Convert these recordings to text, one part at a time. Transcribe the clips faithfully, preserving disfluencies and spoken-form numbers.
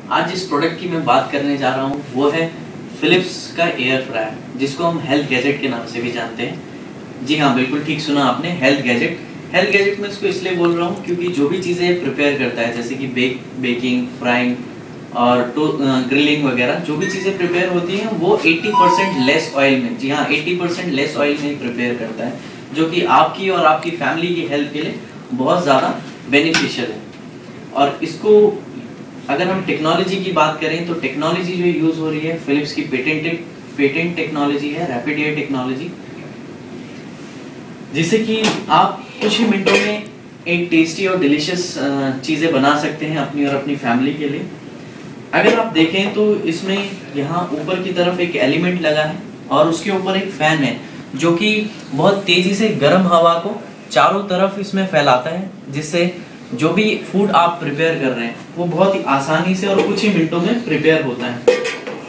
आज जिस प्रोडक्ट की मैं बात करने जा रहा हूँ वो है फिलिप्स का एयर फ्रायर, जिसको हम हेल्थ गैजेट के नाम से भी जानते हैं। जी हाँ, बिल्कुल ठीक सुना आपने, हेल्थ गैजेट। हेल्थ गैजेट में इसको इसलिए बोल रहा हूँ क्योंकि जो भी चीज़ें प्रिपेयर करता है, जैसे कि बेक बेकिंग, फ्राइंग और टो ग्रिलिंग वगैरह, जो भी चीज़ें प्रिपेयर होती हैं वो अस्सी परसेंट लेस ऑयल में, जी हाँ अस्सी परसेंट लेस ऑयल में प्रिपेयर करता है, जो कि आपकी और आपकी फैमिली की हेल्थ के लिए बहुत ज़्यादा बेनिफिशियल है। और इसको अगर हम टेक्नोलॉजी की बात करें तो टेक्नोलॉजी जो यूज़ हो रही है फिलिप्स की पेटेंटेड पेटेंट टेक्नोलॉजी है, रैपिड एयर टेक्नोलॉजी, जिससे कि आप कुछ ही मिनटों में एक टेस्टी और डिलीशियस चीज़ें बना सकते हैं अपनी और अपनी फैमिली के लिए। अगर आप देखें तो इसमें यहाँ ऊपर की तरफ एक एलिमेंट लगा है और उसके ऊपर एक फैन है जो कि बहुत तेजी से गर्म हवा को चारों तरफ इसमें फैलाता है, जिससे जो भी फूड आप प्रिपेयर कर रहे हैं वो बहुत ही आसानी से और कुछ ही मिनटों में प्रिपेयर होता है।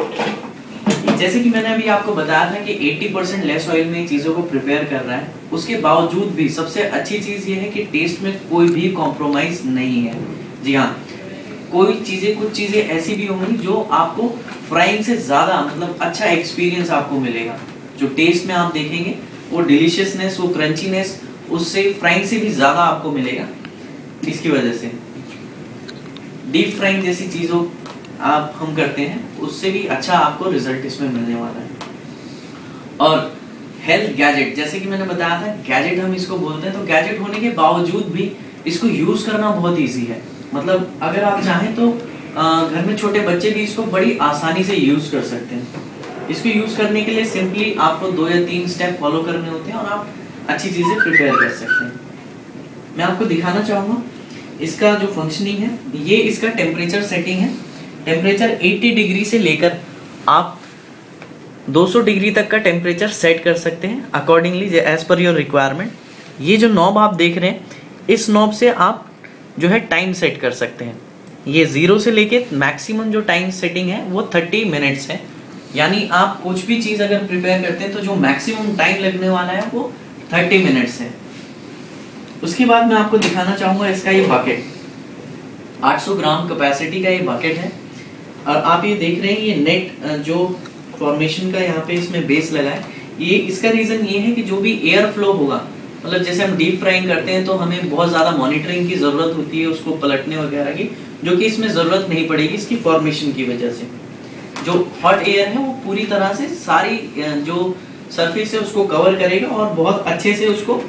जैसे कि मैंने अभी आपको बताया था कि अस्सी परसेंट लेस ऑयल में चीज़ों को प्रिपेयर कर रहा है, उसके बावजूद भी सबसे अच्छी चीज़ ये है कि टेस्ट में कोई भी कॉम्प्रोमाइज नहीं है। जी हाँ, कोई चीज़ें कुछ चीज़ें ऐसी भी होंगी जो आपको फ्राइंग से ज़्यादा मतलब अच्छा एक्सपीरियंस आपको मिलेगा। जो टेस्ट में आप देखेंगे वो डिलीशियसनेस, वो क्रंचीनेस उससे फ्राइंग से भी ज़्यादा आपको मिलेगा। इसकी वजह से डीप फ्राइंग जैसी चीज़ों आप हम करते हैं उससे भी अच्छा आपको रिजल्ट इसमें मिलने वाला है। और हेल्थ गैजेट, जैसे कि मैंने बताया था गैजेट हम इसको बोलते हैं, तो गैजेट होने के बावजूद भी इसको यूज़ करना बहुत ईजी है। मतलब अगर आप चाहें तो घर में छोटे बच्चे भी इसको बड़ी आसानी से यूज़ कर सकते हैं। इसको यूज़ करने के लिए सिंपली आपको दो या तीन स्टेप फॉलो करने होते हैं और आप अच्छी चीज़ें प्रिपेयर कर सकते हैं। मैं आपको दिखाना चाहूँगा इसका जो फंक्शनिंग है। ये इसका टेम्परेचर सेटिंग है। टेम्परेचर अस्सी डिग्री से लेकर आप दो सौ डिग्री तक का टेम्परेचर सेट कर सकते हैं accordingly as per your requirement. ये जो नॉब आप देख रहे हैं, इस नॉब से आप जो है टाइम सेट कर सकते हैं। ये ज़ीरो से लेके मैक्सिमम जो टाइम सेटिंग है वो थर्टी मिनट्स है। यानी आप कुछ भी चीज़ अगर प्रिपेयर करते हैं तो जो मैक्सिमम टाइम लगने वाला है वो थर्टी मिनट्स है। उसके बाद मैं आपको दिखाना चाहूँगा इसका ये बकेट, आठ सौ ग्राम कैपेसिटी का ये बकेट है। और आप ये देख रहे हैं ये नेट जो फॉर्मेशन का यहाँ पे इसमें बेस लगा है, ये इसका रीज़न ये है कि जो भी एयर फ्लो होगा, मतलब जैसे हम डीप फ्राइंग करते हैं तो हमें बहुत ज़्यादा मॉनिटरिंग की ज़रूरत होती है उसको पलटने वगैरह की, जो कि इसमें ज़रूरत नहीं पड़ेगी इसकी फॉर्मेशन की वजह से। जो हॉट एयर है वो पूरी तरह से सारी जो सरफेस है उसको कवर करेगा और बहुत अच्छे से उसको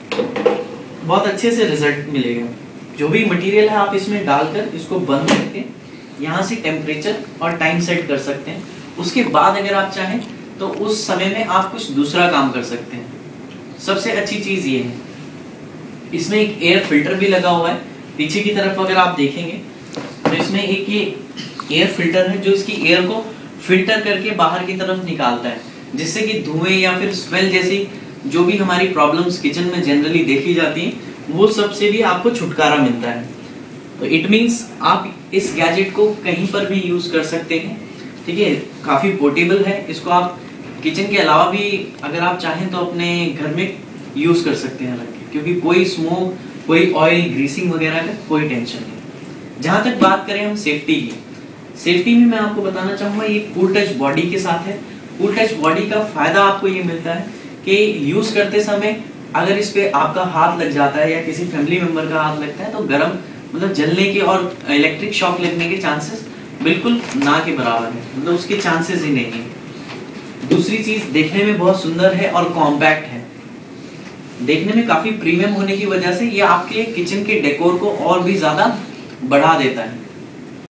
बहुत अच्छे से रिजल्ट मिलेगा। जो भी मटेरियल है आप इसमें डालकर इसको बंद करके यहाँ से टेम्परेचर और टाइम सेट कर सकते हैं। उसके बाद अगर आप चाहें तो उस समय में आप कुछ दूसरा काम कर सकते हैं। सबसे अच्छी चीज़ ये है इसमें एक एयर फिल्टर भी लगा हुआ है। पीछे की तरफ अगर आप देखेंगे तो इसमें एक ये एयर फिल्टर है जो इसकी एयर को फिल्टर करके बाहर की तरफ निकालता है, जिससे कि धुएं या फिर स्मेल जैसी जो भी हमारी प्रॉब्लम्स किचन में जनरली देखी जाती हैं वो सब से भी आपको छुटकारा मिलता है। तो इट मीन्स आप इस गैजेट को कहीं पर भी यूज़ कर सकते हैं। ठीक है, काफ़ी पोर्टेबल है। इसको आप किचन के अलावा भी अगर आप चाहें तो अपने घर में यूज़ कर सकते हैं रख के, क्योंकि कोई स्मोक, कोई ऑयल ग्रीसिंग वगैरह का कोई टेंशन नहीं। जहाँ तक बात करें हम सेफ्टी की, सेफ्टी में मैं आपको बताना चाहूँगा ये कूल टच बॉडी के साथ है। कूल टच बॉडी का फ़ायदा आपको ये मिलता है कि यूज़ करते समय अगर इस पे आपका हाथ लग जाता है या किसी फैमिली मेम्बर का हाथ लगता है तो गर्म मतलब जलने के और इलेक्ट्रिक शॉक लगने के चांसेस बिल्कुल ना के बराबर है, मतलब उसके चांसेस ही नहीं है। दूसरी चीज़ देखने में बहुत सुंदर है और कॉम्पैक्ट है। देखने में काफ़ी प्रीमियम होने की वजह से ये आपके किचन के डेकोर को और भी ज़्यादा बढ़ा देता है।